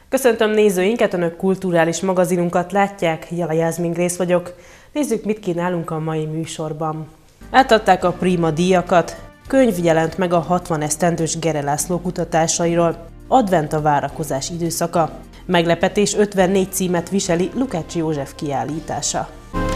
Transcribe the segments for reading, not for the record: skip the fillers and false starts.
Köszöntöm nézőinket, Önök kulturális magazinunkat látják, Jala Jászmin Grész vagyok. Nézzük, mit kínálunk a mai műsorban. Átadták a Prima díjakat, könyv jelent meg a 60 esztendős Gere László kutatásairól, advent a várakozás időszaka, meglepetés 54 címet viseli Lukács József kiállítása.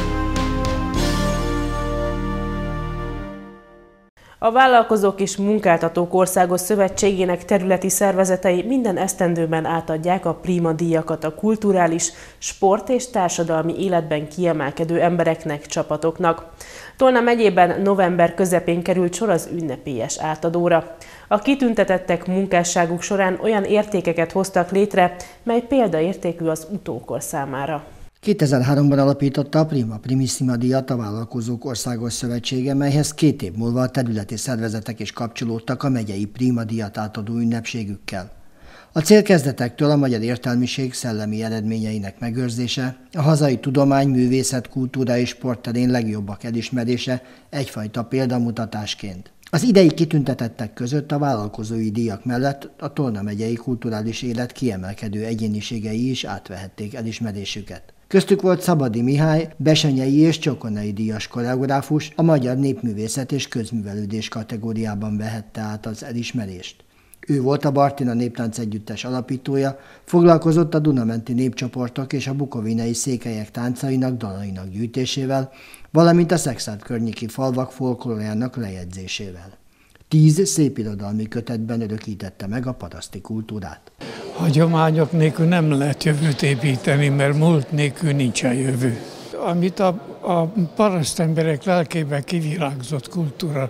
A Vállalkozók és Munkáltatók Országos Szövetségének területi szervezetei minden esztendőben átadják a Prima díjakat a kulturális, sport és társadalmi életben kiemelkedő embereknek, csapatoknak. Tolna megyében november közepén került sor az ünnepélyes átadóra. A kitüntetettek munkásságuk során olyan értékeket hoztak létre, mely példaértékű az utókor számára. 2003-ban alapította a Prima Primissima díjat a Vállalkozók Országos Szövetsége, melyhez 2 év múlva a területi szervezetek is kapcsolódtak a megyei Prima díjat átadó ünnepségükkel. A cél kezdetektől a magyar értelmiség szellemi eredményeinek megőrzése, a hazai tudomány, művészet, kultúra és sport terén legjobbak elismerése egyfajta példamutatásként. Az idei kitüntetettek között a vállalkozói díjak mellett a Tolna megyei kulturális élet kiemelkedő egyéniségei is átvehették elismerésüket. Köztük volt Szabadi Mihály, Besenyei és Csokonai díjas koreográfus, a magyar népművészet és közművelődés kategóriában vehette át az elismerést. Ő volt a Bartina Néptánc Együttes alapítója, foglalkozott a dunamenti népcsoportok és a bukovinai székelyek táncainak, dalainak gyűjtésével, valamint a Szekszárd környéki falvak folklórjának lejegyzésével. 10 szépirodalmi kötetben örökítette meg a paraszti kultúrát. Hagyományok nélkül nem lehet jövőt építeni, mert múlt nélkül nincsen jövő. Amit a parasztemberek lelkében kivirágzott kultúra,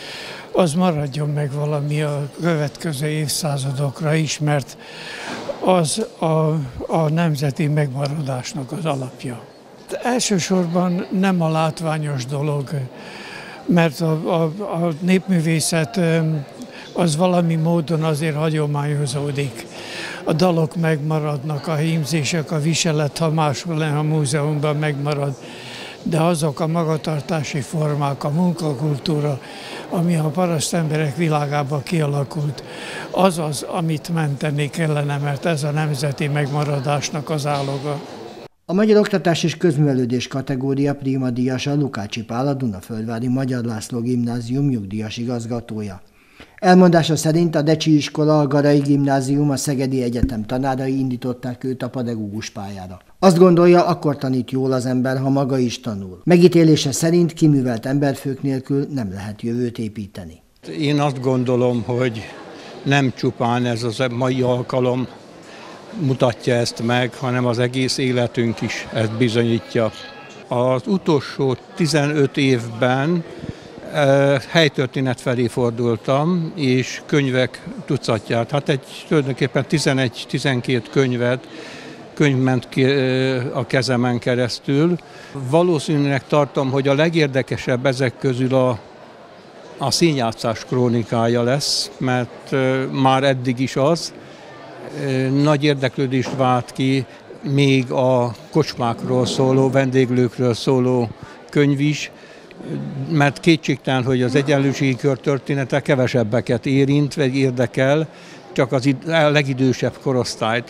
az maradjon meg valami a következő évszázadokra is, mert az a nemzeti megmaradásnak az alapja. De elsősorban nem a látványos dolog, mert a népművészet az valami módon azért hagyományozódik. A dalok megmaradnak, a hímzések, a viselet, ha máshol a múzeumban megmarad, de azok a magatartási formák, a munkakultúra, ami a paraszt emberek világában kialakult, az az, amit menteni kellene, mert ez a nemzeti megmaradásnak az áloga. A Magyar Oktatás és Közművelődés kategória Prima díjasa Lukácsi Pál, a Dunaföldvári Magyar László Gimnázium nyugdíjas igazgatója. Elmondása szerint a Decsi iskola, a Garai Gimnázium, a Szegedi Egyetem tanárai indították őt a pedagógus pályára. Azt gondolja, akkor tanít jól az ember, ha maga is tanul. Megítélése szerint kiművelt emberfők nélkül nem lehet jövőt építeni. Én azt gondolom, hogy nem csupán ez a mai alkalom mutatja ezt meg, hanem az egész életünk is ezt bizonyítja. Az utolsó 15 évben helytörténet felé fordultam, és könyvek tucatját, tulajdonképpen 11-12 könyv ment ki a kezemen keresztül. Valószínűleg tartom, hogy a legérdekesebb ezek közül a színjátszás krónikája lesz, mert már eddig is az. Nagy érdeklődést vált ki még a kocsmákról szóló, vendéglőkről szóló könyv is, mert kétségtelen, hogy az egyenlőségi kör története kevesebbeket érint, vagy érdekel, csak a legidősebb korosztályt,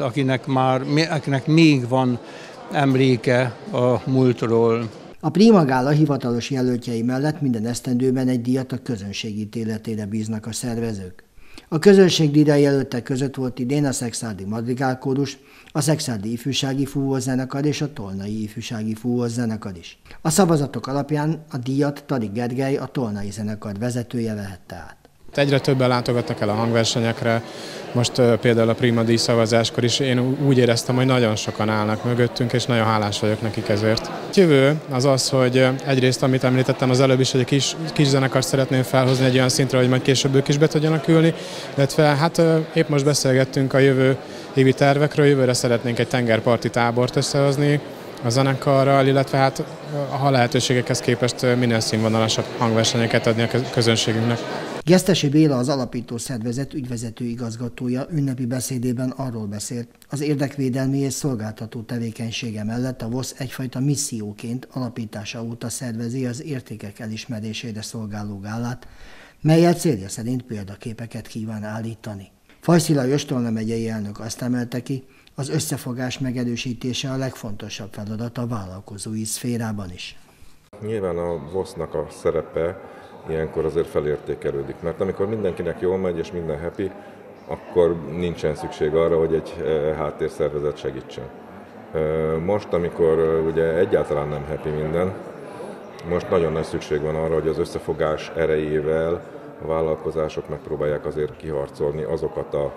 akinek még van emléke a múltról. A Prima Gála hivatalos jelöltjei mellett minden esztendőben egy díjat a közönség ítéletére bíznak a szervezők. A közönségdíjra jelöltek között volt idén a Szekszárdi Madrigálkórus, a Szekszárdi Ifjúsági Fúvózenekar és a Tolnai Ifjúsági Fúvózenekar is. A szavazatok alapján a díjat Tari Gergely, a Tolnai Zenekar vezetője vehette át. Egyre többen látogatnak el a hangversenyekre, most például a Prima díj szavazáskor is én úgy éreztem, hogy nagyon sokan állnak mögöttünk, és nagyon hálás vagyok nekik ezért. Jövő az az, hogy egyrészt, amit említettem az előbb is, hogy egy kis zenekart szeretném felhozni egy olyan szintre, hogy majd később ők is be tudjanak ülni, illetve hát épp most beszélgettünk a jövő évi tervekről, jövőre szeretnénk egy tengerparti tábort összehozni a zenekarral, illetve hát ha lehetőségekhez képest minél színvonalasabb hangversenyeket adni a közönségünknek. Gesztesi Béla, az alapító szervezet ügyvezető igazgatója ünnepi beszédében arról beszélt, az érdekvédelmi és szolgáltató tevékenysége mellett a VOSZ egyfajta misszióként alapítása óta szervezi az értékek elismerésére szolgáló gálát, melyel célja szerint példaképeket kíván állítani. Fajszi Lajos Tolna megyei elnök azt emelte ki, az összefogás megerősítése a legfontosabb feladat a vállalkozói szférában is. Nyilván a VOSZ-nak a szerepe ilyenkor azért felértékelődik, mert amikor mindenkinek jól megy és minden happy, akkor nincsen szükség arra, hogy egy háttérszervezet segítsen. Most, amikor ugye egyáltalán nem happy minden, most nagyon nagy szükség van arra, hogy az összefogás erejével a vállalkozások megpróbálják azért kiharcolni azokat a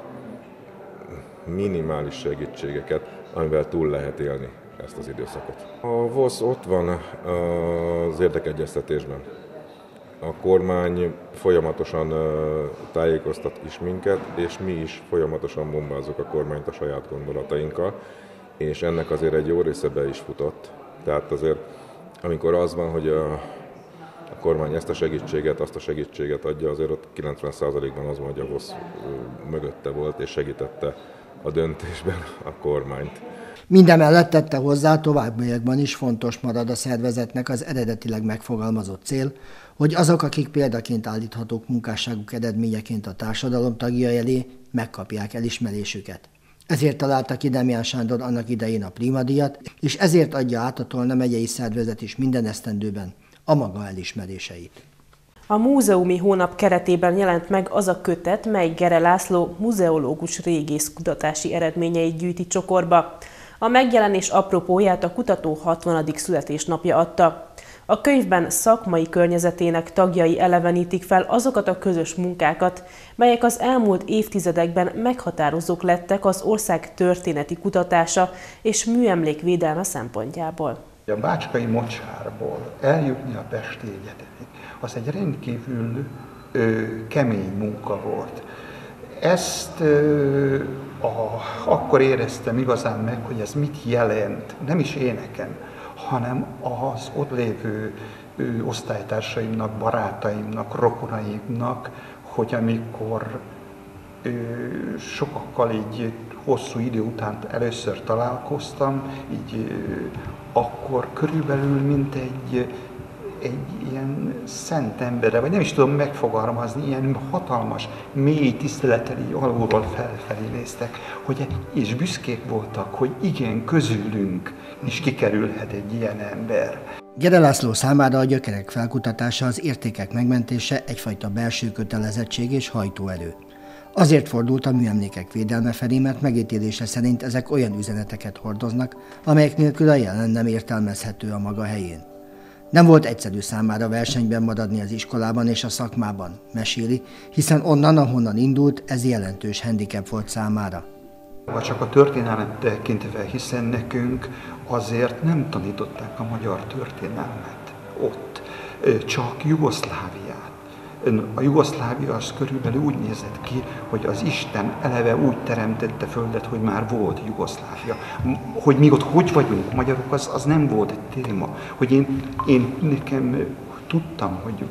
minimális segítségeket, amivel túl lehet élni ezt az időszakot. A VOSZ ott van az érdekegyeztetésben. A kormány folyamatosan tájékoztat is minket, és mi is folyamatosan bombázzuk a kormányt a saját gondolatainkkal, és ennek azért egy jó része be is futott. Tehát azért, amikor az van, hogy a kormány ezt a segítséget, azt a segítséget adja, azért ott 90%-ban az van, hogy a VOSZ mögötte volt, és segítette a döntésben a kormányt. Mindemellett tette hozzá, továbbiakban is fontos marad a szervezetnek az eredetileg megfogalmazott cél, hogy azok, akik példaként állíthatók munkásságuk eredményeként a társadalom tagjai elé, megkapják elismerésüket. Ezért találta ki Demján Sándor annak idején a Prima díjat, és ezért adja át a Tolna megyei szervezet is minden esztendőben a maga elismeréseit. A múzeumi hónap keretében jelent meg az a kötet, mely Gere László muzeológus régész kutatási eredményeit gyűjti csokorba. A megjelenés apropóját a kutató 60. születésnapja adta. A könyvben szakmai környezetének tagjai elevenítik fel azokat a közös munkákat, melyek az elmúlt évtizedekben meghatározók lettek az ország történeti kutatása és műemlékvédelme szempontjából. A bácskai mocsárból eljutni a Pesti Egyetemig, az egy rendkívül kemény munka volt. Ezt akkor éreztem igazán meg, hogy ez mit jelent, nem is én nekem, hanem az ott lévő osztálytársaimnak, barátaimnak, rokonaimnak, hogy amikor sokakkal így hosszú idő után először találkoztam, így akkor körülbelül mint egy ilyen szent emberre, vagy nem is tudom megfogalmazni, ilyen hatalmas, mély tisztelettel így alulról felfelé néztek, és büszkék voltak, hogy igen, közülünk is kikerülhet egy ilyen ember. Gere László számára a gyökerek felkutatása, az értékek megmentése egyfajta belső kötelezettség és hajtóerő. Azért fordult a műemlékek védelme felé, mert megítélése szerint ezek olyan üzeneteket hordoznak, amelyek nélkül a jelen nem értelmezhető a maga helyén. Nem volt egyszerű számára versenyben maradni az iskolában és a szakmában, meséli, hiszen onnan, ahonnan indult, ez jelentős handicap volt számára. Ha csak a történelmet tekintve, hiszen nekünk azért nem tanították a magyar történelmet ott, csak Jugoszláviát. A Jugoszlávia az körülbelül úgy nézett ki, hogy az Isten eleve úgy teremtette földet, hogy már volt Jugoszlávia. Hogy mi ott hogy vagyunk magyarok, az nem volt egy téma. Hogy én nekem tudtam, hogy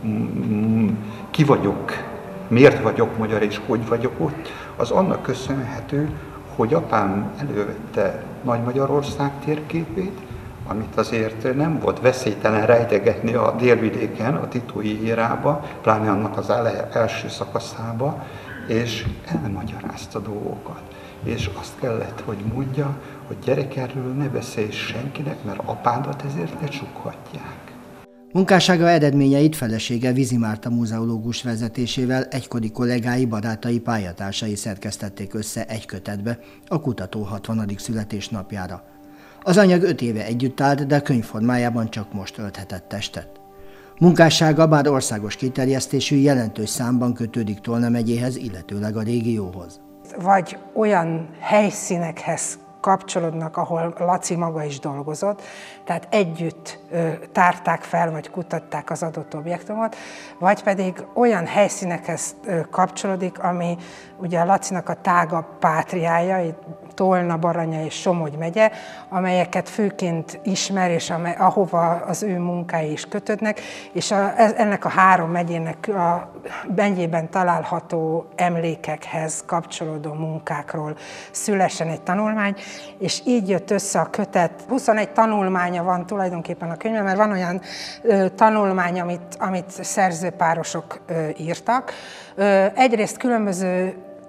ki vagyok, miért vagyok magyar és hogy vagyok ott, az annak köszönhető, hogy apám elővette Nagy-Magyarország térképét, amit azért nem volt veszélytelen rejtegetni a délvidéken, a titói érába, pláne annak az első szakaszába, és elmagyarázta dolgokat. És azt kellett, hogy mondja, hogy gyerek, erről ne beszélj senkinek, mert apádat ezért lecsukhatják. Munkássága eredményeit felesége Vizi Márta muzeológus vezetésével egykori kollégái, barátai, pályatársai szerkesztették össze egy kötetbe a kutató 60. születésnapjára. Az anyag 5 éve együtt állt, de könyv formájában csak most ölthetett testet. Munkássága bár országos kiterjesztésű, jelentős számban kötődik Tolna megyéhez, illetőleg a régióhoz. Vagy olyan helyszínekhez kapcsolódnak, ahol Laci maga is dolgozott, tehát együtt tárták fel, vagy kutatták az adott objektumot, vagy pedig olyan helyszínekhez kapcsolódik, ami ugye a Lacinak a tágabb pátriája, Tolna, Baranya és Somogy megye, amelyeket főként ismer, és ahova az ő munkái is kötődnek, és ennek a 3 megyének a megyében található emlékekhez kapcsolódó munkákról szülessen egy tanulmány, és így jött össze a kötet. 21 tanulmánya van tulajdonképpen a könyvben, mert van olyan tanulmány, amit szerzőpárosok írtak. Egyrészt különböző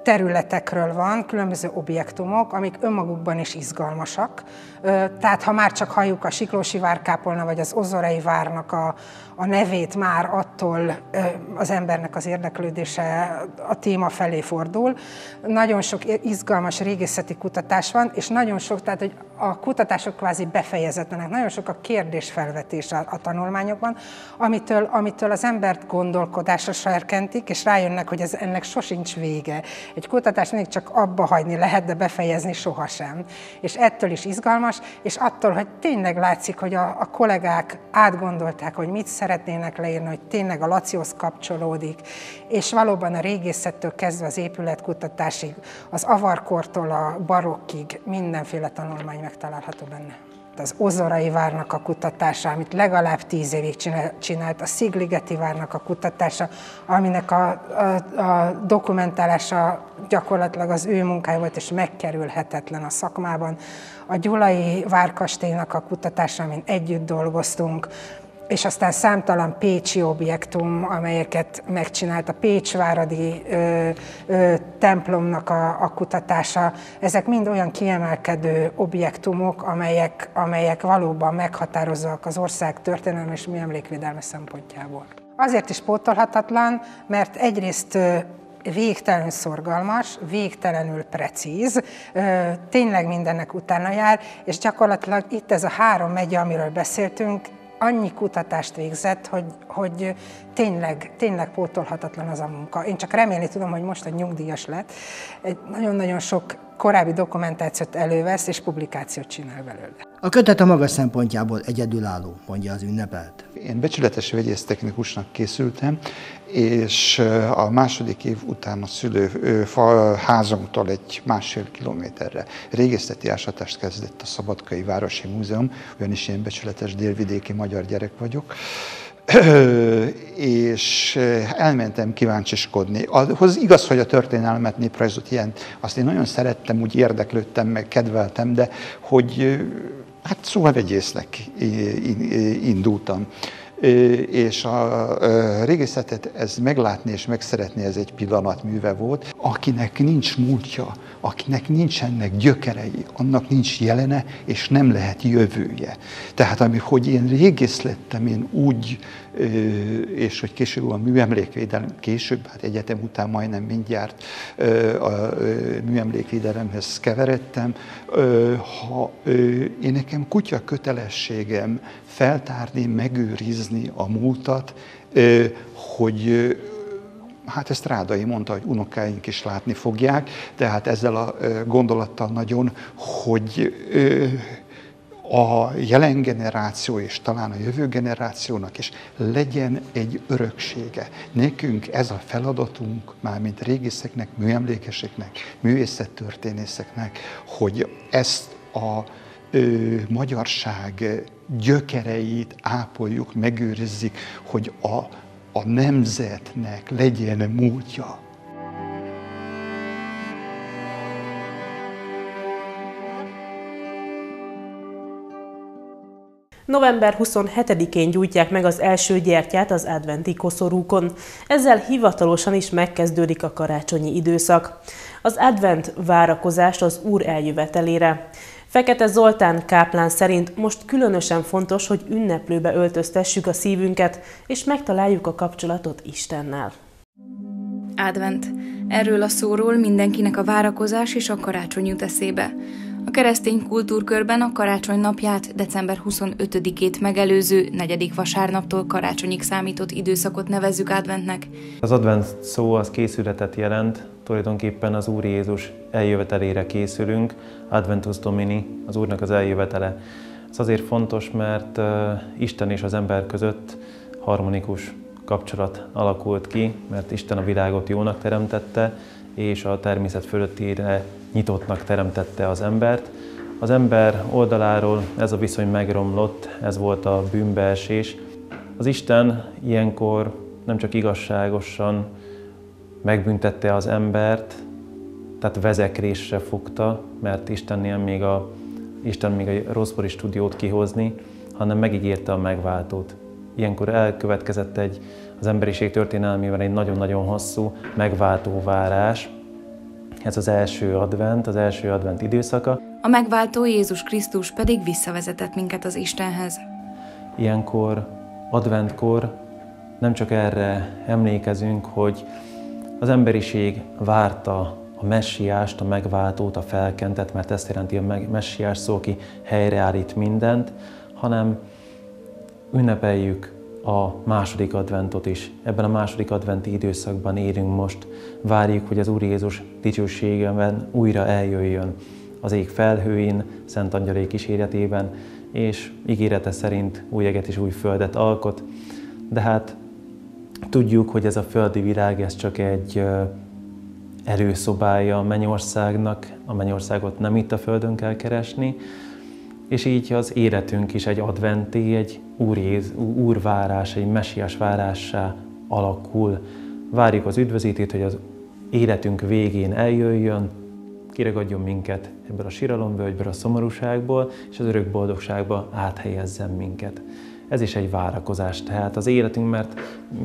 területekről van, különböző objektumok, amik önmagukban is izgalmasak. Tehát ha már csak halljuk a Siklósi várkápolna vagy az Ozorai várnak a nevét, már attól az embernek az érdeklődése a téma felé fordul. Nagyon sok izgalmas régészeti kutatás van, és nagyon sok, tehát hogy a kutatások kvázi befejezetlenek, nagyon sok a kérdésfelvetés a tanulmányokban, amitől az embert gondolkodásra serkentik, és rájönnek, hogy ennek sosincs vége. Egy kutatást mindig csak abba hagyni lehet, de befejezni sohasem. És ettől is izgalmas, és attól, hogy tényleg látszik, hogy a kollégák átgondolták, hogy mit szeretnének leírni, hogy tényleg a Lacihoz kapcsolódik, és valóban a régészettől kezdve az épületkutatásig, az avarkortól a barokkig mindenféle tanulmány megtalálható benne. Az Ozorai várnak a kutatása, amit legalább 10 évig csinált, a Szigligeti várnak a kutatása, aminek a dokumentálása gyakorlatilag az ő munkája volt, és megkerülhetetlen a szakmában. A Gyulai várkastélynak a kutatása, amin együtt dolgoztunk, és aztán számtalan pécsi objektum, amelyeket megcsinált, a Pécsváradi templomnak a kutatása. Ezek mind olyan kiemelkedő objektumok, amelyek valóban meghatározóak az ország történelmi és műemlékvédelme szempontjából. Azért is pótolhatatlan, mert egyrészt végtelenül szorgalmas, végtelenül precíz, tényleg mindennek utána jár, és gyakorlatilag itt ez a 3 megye, amiről beszéltünk, annyi kutatást végzett, hogy tényleg pótolhatatlan az a munka. Én csak remélni tudom, hogy most, hogy nyugdíjas lett, nagyon-nagyon sok korábbi dokumentációt elővesz és publikációt csinál belőle. A kötet a maga szempontjából egyedülálló, mondja az ünnepelt. Én becsületes vegyésztechnikusnak készültem, és a második év után a szülőházamtól egy 1,5 kilométerre régészeti ásatást kezdett a Szabadkai Városi Múzeum, ugyanis én becsületes délvidéki magyar gyerek vagyok, és elmentem kíváncsiskodni. Ahhoz igaz, hogy a történelmet, néprajzot ilyen, azt én nagyon szerettem, úgy érdeklődtem, meg kedveltem, de hogy hát szóval vegyésznek indultam. És a régészetet ez meglátni és megszeretni, ez egy pillanatműve volt. Akinek nincs múltja, akinek nincsenek gyökerei, annak nincs jelene, és nem lehet jövője. Tehát hogy én régész lettem, én úgy, és hogy később a műemlékvédelem, később, hát egyetem után majdnem mindjárt a műemlékvédelemhez keveredtem, én nekem kutya kötelességem feltárni, megőrizni a múltat, hogy hát ezt Rádai mondta, hogy unokáink is látni fogják, tehát ezzel a gondolattal nagyon, hogy a jelen generáció és talán a jövő generációnak is legyen egy öröksége. Nekünk ez a feladatunk, mármint régészeknek, műemlékeseknek, művészettörténészeknek, hogy ezt a magyarság gyökereit ápoljuk, megőrizzük, hogy a nemzetnek legyen múltja. November 27-én gyújtják meg az első gyertyát az adventi koszorúkon. Ezzel hivatalosan is megkezdődik a karácsonyi időszak. Az advent várakozás az Úr eljövetelére. Fekete Zoltán káplán szerint most különösen fontos, hogy ünneplőbe öltöztessük a szívünket, és megtaláljuk a kapcsolatot Istennel. Advent. Erről a szóról mindenkinek a várakozás és a karácsony jut eszébe. A keresztény kultúrkörben a karácsony napját, december 25-ét megelőző 4. vasárnaptól karácsonyig számított időszakot nevezzük adventnek. Az advent szó az készületet jelent, tulajdonképpen az Úr Jézus eljövetelére készülünk, Adventus Domini, az Úrnak az eljövetele. Ez azért fontos, mert Isten és az ember között harmonikus kapcsolat alakult ki, mert Isten a világot jónak teremtette, és a természet fölöttire nyitottnak teremtette az embert. Az ember oldaláról ez a viszony megromlott, ez volt a bűnbeesés. Az Isten ilyenkor nem csak igazságosan megbüntette az embert, tehát vezekrésre fogta, mert Isten még a rosszból is tud jót kihozni, hanem megígérte a megváltót. Ilyenkor elkövetkezett az emberiség történelmével egy nagyon-nagyon hosszú megváltó várás, Ez az első advent időszaka. A megváltó Jézus Krisztus pedig visszavezetett minket az Istenhez. Ilyenkor, adventkor nem csak erre emlékezünk, hogy az emberiség várta a messiást, a megváltót, a felkentet, mert ezt jelenti a messiás szó, aki helyreállít mindent, hanem ünnepeljük a második adventot is. Ebben a második adventi időszakban élünk most. Várjuk, hogy az Úr Jézus dicsőségében újra eljöjjön az ég felhőin, szent angyalai kíséretében, és ígérete szerint új eget és új földet alkot. De hát tudjuk, hogy ez a földi világ, ez csak egy előszobája a mennyországnak. A mennyországot nem itt a földön kell keresni, és így az életünk is egy adventi, egy Úr várás, egy messiás várássá alakul. Várjuk az üdvözítőt, hogy az életünk végén eljöjjön, kiragadjon minket ebből a síralomvölgyből, a szomorúságból, és az örök boldogságba áthelyezzen minket. Ez is egy várakozás, tehát az életünk, mert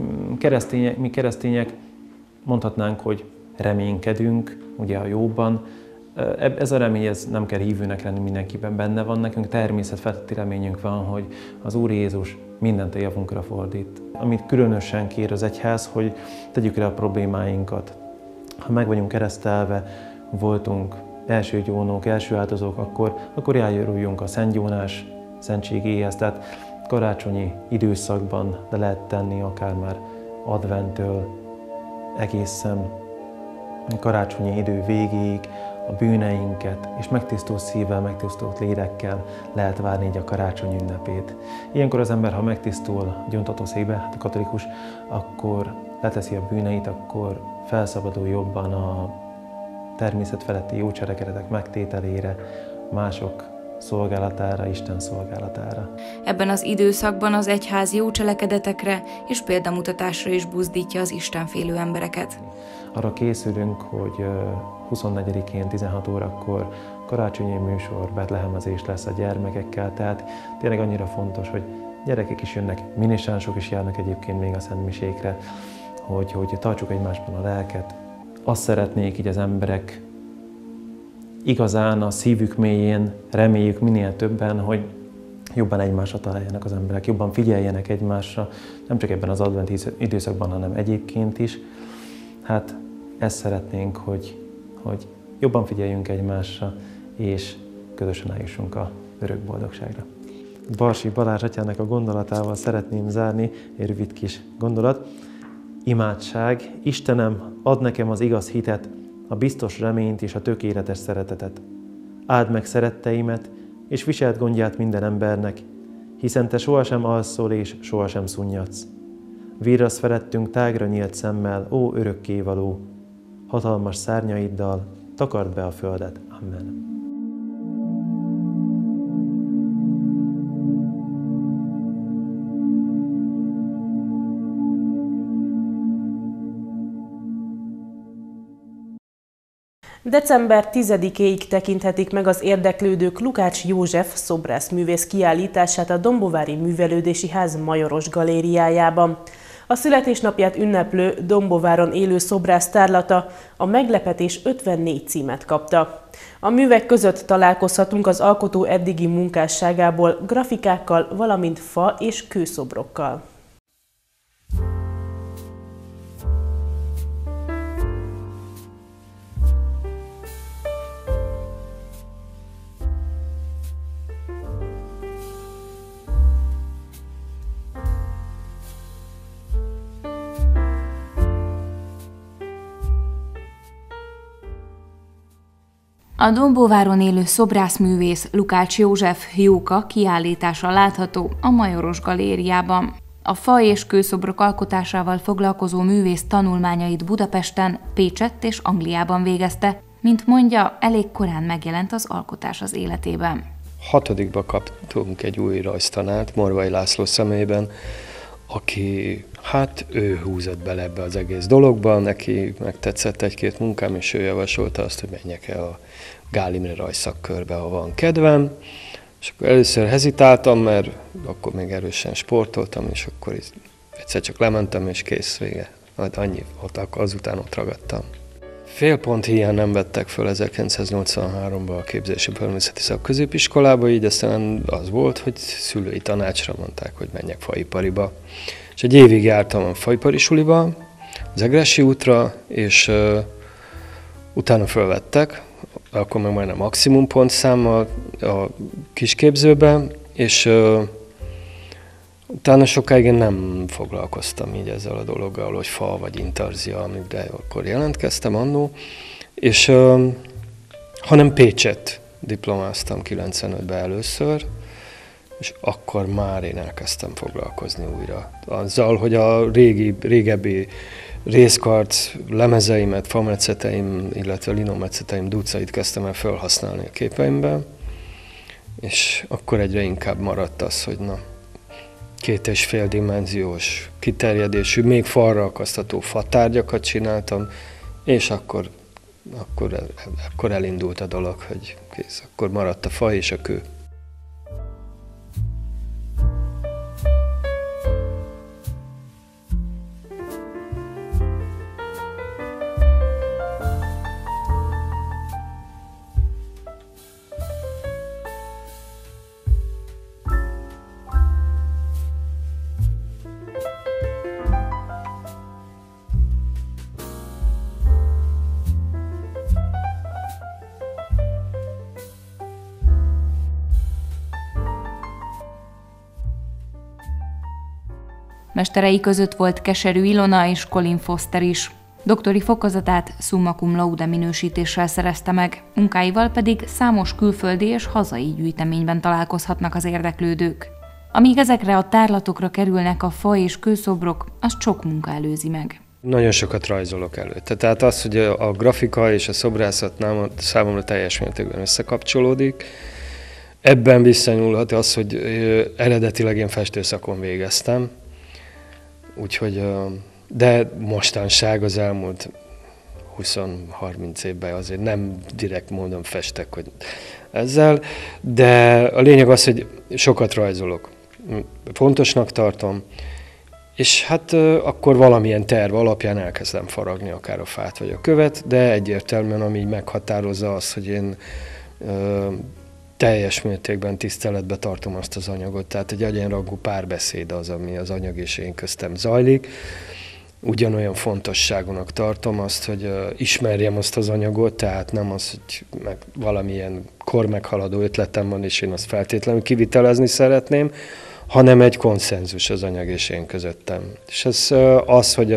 mi keresztények mondhatnánk, hogy reménykedünk, ugye a jóban. Ez a remény, ez nem kell hívőnek lenni, mindenkiben benne van. Nekünk természetfeletti reményünk van, hogy az Úr Jézus mindent a javunkra fordít. Amit különösen kér az egyház, hogy tegyük le a problémáinkat. Ha meg vagyunk keresztelve, voltunk első gyónók, első áldozók, akkor járuljunk a Szent Gyónás szentségéhez. Tehát karácsonyi időszakban de lehet tenni, akár már adventtől egészen karácsonyi idő végéig a bűneinket, és megtisztult szívvel, megtisztult lélekkel lehet várni így a karácsony ünnepét. Ilyenkor az ember, ha megtisztul a gyóntatószékbe, hát a katolikus, akkor leteszi a bűneit, akkor felszabadul jobban a természetfeletti jó cselekedetek megtételére, mások szolgálatára, Isten szolgálatára. Ebben az időszakban az egyház jó cselekedetekre és példamutatásra is buzdítja az istenfélő embereket. Arra készülünk, hogy 24-én 16 órakor karácsonyi műsor, betlehemezés lesz a gyermekekkel, tehát tényleg annyira fontos, hogy gyerekek is jönnek, minisánsok is járnak egyébként még a szentmisékre, hogy tartsuk egymásban a lelket. Azt szeretnék így az emberek igazán a szívük mélyén, reméljük minél többen, hogy jobban egymásra találjanak az emberek, jobban figyeljenek egymásra, nem csak ebben az adventi időszakban, hanem egyébként is. Hát ezt szeretnénk, hogy jobban figyeljünk egymásra, és közösen eljussunk a örök boldogságra. Barsi Balázs atyának a gondolatával szeretném zárni egy rövid kis gondolat. Imádság, Istenem, add nekem az igaz hitet, a biztos reményt és a tökéletes szeretetet. Áld meg szeretteimet, és viselt gondját minden embernek, hiszen Te sohasem alszol és sohasem szunnyadsz. Virrasz felettünk tágra nyílt szemmel, ó örökkévaló, hatalmas szárnyaiddal takard be a földet. Amen. December 10-éig tekinthetik meg az érdeklődők Lukács József szobrászművész kiállítását a Dombovári Művelődési Ház Majoros galériájában. A születésnapját ünneplő Dombováron élő szobrász tárlata a Meglepetés 54 címet kapta. A művek között találkozhatunk az alkotó eddigi munkásságából grafikákkal, valamint fa- és kőszobrokkal. A Dombováron élő szobrászművész Lukács József Jóka kiállítása látható a Majoros galériában. A fa- és kőszobrok alkotásával foglalkozó művész tanulmányait Budapesten, Pécsett és Angliában végezte. Mint mondja, elég korán megjelent az alkotás az életében. 6-ba kaptunk egy új rajztanárt, Morvai László személyében, aki, ő húzott bele ebbe az egész dologba, neki megtetszett egy-két munkám, és ő javasolta azt, hogy menjek el a Gál Imre rajzszakkörbe, ha van kedvem. És akkor először hezitáltam, mert akkor még erősen sportoltam, és akkor egyszer csak lementem, és kész, vége. Annyi, azután ott ragadtam. Félpont hiány nem vettek föl 1983-ban a képzési természeti szakközépiskolába, így aztán az volt, hogy szülői tanácsra mondták, hogy menjek faipariba. És egy évig jártam a faipari suliba, az Egressy útra, és utána fölvettek, akkor meg majdnem maximum pontszámmal a kisképzőbe, és utána sokáig én nem foglalkoztam így ezzel a dologgal, hogy fa vagy intarzia, de akkor jelentkeztem annó, és hanem Pécset diplomáztam 95-ben először, és akkor már én elkezdtem foglalkozni újra. Azzal, hogy a régebbi részkarc lemezeimet, fametszeteim, illetve linometszeteim ducait kezdtem el felhasználni a képeimben, és akkor egyre inkább maradt az, hogy 2,5 dimenziós kiterjedésű, még falra akasztható fatárgyakat csináltam, és akkor elindult a dolog, hogy kész, akkor maradt a fa és a kő. Mesterei között volt Keserű Ilona és Colin Foster is. Doktori fokozatát summa cum laude minősítéssel szerezte meg, munkáival pedig számos külföldi és hazai gyűjteményben találkozhatnak az érdeklődők. Amíg ezekre a tárlatokra kerülnek a fa és kőszobrok, az sok munka előzi meg. Nagyon sokat rajzolok előtte. Tehát az, hogy a grafika és a szobrászat számomra teljes mértékben összekapcsolódik. Ebben visszanyúlhat az, hogy eredetileg én festőszakon végeztem. Úgyhogy, de mostanság az elmúlt 20-30 évben azért nem direkt módon festek hogy ezzel, de a lényeg az, hogy sokat rajzolok. Fontosnak tartom, és hát akkor valamilyen terv alapján elkezdem faragni akár a fát vagy a követ, de egyértelműen ami meghatározza azt, hogy én teljes mértékben tiszteletbe tartom azt az anyagot, tehát egy egyenrangú párbeszéd az, ami az anyag és én köztem zajlik. Ugyanolyan fontosságúnak tartom azt, hogy ismerjem azt az anyagot, tehát nem az, hogy valamilyen kormeghaladó ötletem van, és én azt feltétlenül kivitelezni szeretném, hanem egy konszenzus az anyag és én közöttem. És ez az, hogy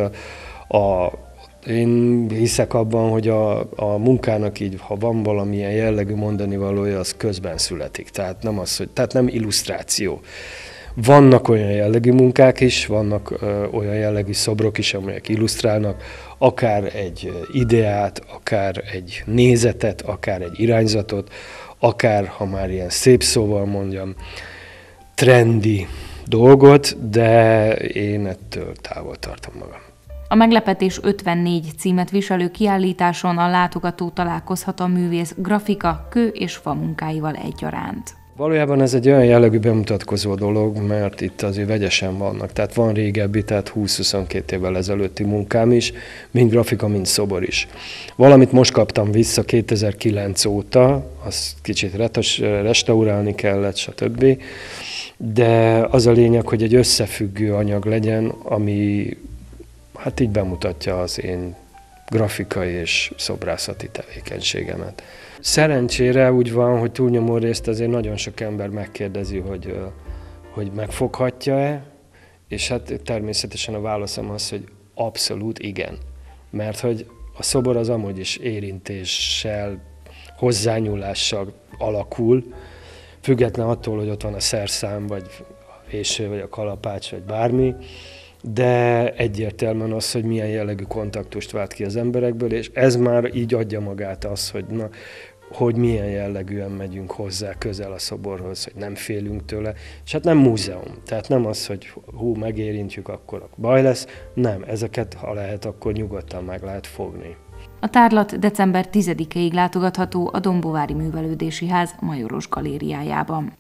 én hiszek abban, hogy a munkának így, ha van valamilyen jellegű mondani valója, az közben születik. Tehát nem illusztráció. Vannak olyan jellegű munkák is, vannak olyan jellegű szobrok is, amelyek illusztrálnak, akár egy ideát, akár egy nézetet, akár egy irányzatot, akár, ha már ilyen szép szóval mondjam, trendi dolgot, de én ettől távol tartom magam. A Meglepetés 54 címet viselő kiállításon a látogató találkozhat a művész grafika, kő és fa munkáival egyaránt. Valójában ez egy olyan jellegű bemutatkozó dolog, mert itt azért vegyesen vannak. Tehát van régebbi, tehát 20-22 évvel ezelőtti munkám is, mind grafika, mind szobor is. Valamit most kaptam vissza 2009 óta, azt kicsit restaurálni kellett, stb. De az a lényeg, hogy egy összefüggő anyag legyen, ami hát így bemutatja az én grafikai és szobrászati tevékenységemet. Szerencsére úgy van, hogy túlnyomó részt azért nagyon sok ember megkérdezi, hogy megfoghatja-e, és hát természetesen a válaszom az, hogy abszolút igen. Mert hogy a szobor az amúgy is érintéssel, hozzányúlással alakul, független attól, hogy ott van a szerszám, vagy a véső, vagy a kalapács, vagy bármi, de egyértelműen az, hogy milyen jellegű kontaktust vált ki az emberekből, és ez már így adja magát az, hogy milyen jellegűen megyünk hozzá közel a szoborhoz, hogy nem félünk tőle, és hát nem múzeum, tehát nem az, hogy megérintjük, akkor baj lesz, nem, ezeket ha lehet, akkor nyugodtan meg lehet fogni. A tárlat december 10-ig látogatható a Dombovári Művelődési Ház Majoros galériájában.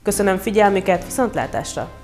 Köszönöm figyelmüket, viszontlátásra!